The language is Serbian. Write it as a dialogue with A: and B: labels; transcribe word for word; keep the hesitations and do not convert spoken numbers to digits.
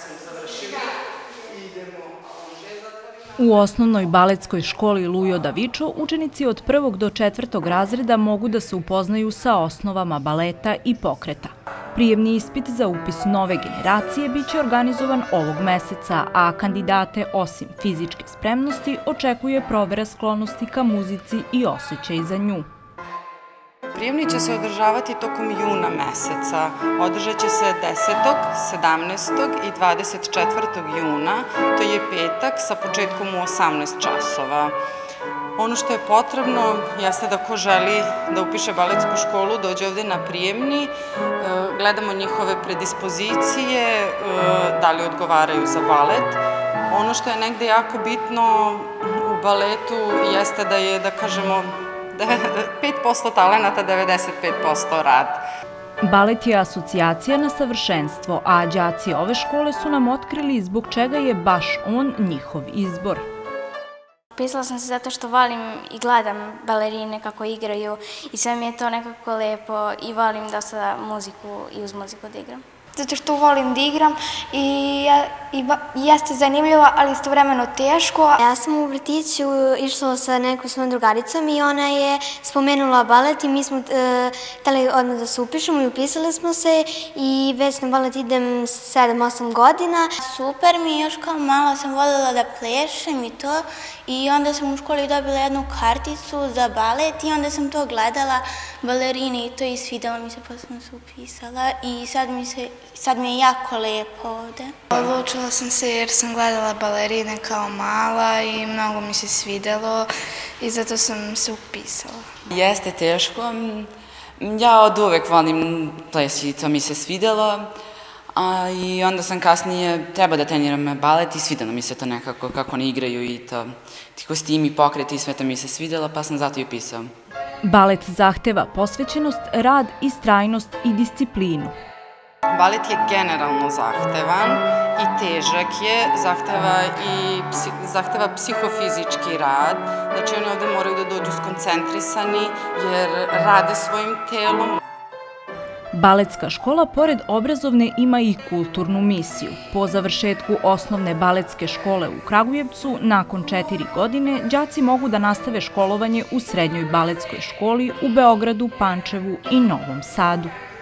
A: U osnovnoj baletskoj školi Lujo Davičo učenici od prvog do četvrtog razreda mogu da se upoznaju sa osnovama baleta i pokreta. Prijemni ispit za upis nove generacije biće organizovan ovog meseca, a kandidate osim fizičke spremnosti očekuje provera sklonosti ka muzici i osjećaj za nju.
B: Prijemni će se održavati tokom juna meseca. Održat će se desetog, sedamnaestog i dvadeset četvrtog juna, to je petak, sa početkom u osamnaest časova. Ono što je potrebno jeste da ko želi da upiše baletsku školu dođe ovde na prijemni, gledamo njihove predispozicije, da li odgovaraju za balet. Ono što je negde jako bitno u baletu jeste da je, da kažemo, pet posto talenata, devedeset pet posto rad.
A: Balet je asocijacija na savršenstvo, a đaci ove škole su nam otkrili zbog čega je baš on njihov izbor.
C: Upisala sam se zato što volim i gledam balerine kako igraju i sve mi je to nekako lepo i volim dosta muziku i uz muziku da igram.
D: Zato što volim da igram i jeste zanimljivo, ali istovremeno teško.
E: Ja sam u vrtiću išla sa nekom svojom drugaricom i ona je spomenula balet i mi smo hteli odmah da se upišemo i upisali smo se i već na balet idem sedam osam godina.
F: Super mi je, još kao mala sam voljela da plešem i to i onda sam u školi dobila jednu karticu za balet i onda sam to gledala, balerine i to i svidjelo mi se, pa sam se upisala i sad mi se Sad mi je jako lepo ovde.
G: Odlučila sam se jer sam gledala balerine kao mala i mnogo mi se svidelo i zato sam se upisala.
B: Jeste teško. Ja od uvek volim ples i to mi se svidelo. I onda sam kasnije treba da treniram balet i svidelo mi se to nekako kako oni igraju i to. Ti kostimi, pokreti i sve to mi se svidelo pa sam zato i upisao.
A: Balet zahteva posvećenost, rad, istrajnost i disciplinu.
B: Balet je generalno zahtevan i težak je, zahteva psihofizički rad, znači oni ovde moraju da dođu skoncentrisani jer rade svojim telom.
A: Baletska škola pored obrazovne ima i kulturnu misiju. Po završetku osnovne baletske škole u Kragujevcu, nakon četiri godine, đaci mogu da nastave školovanje u srednjoj baletskoj školi u Beogradu, Pančevu i Novom Sadu.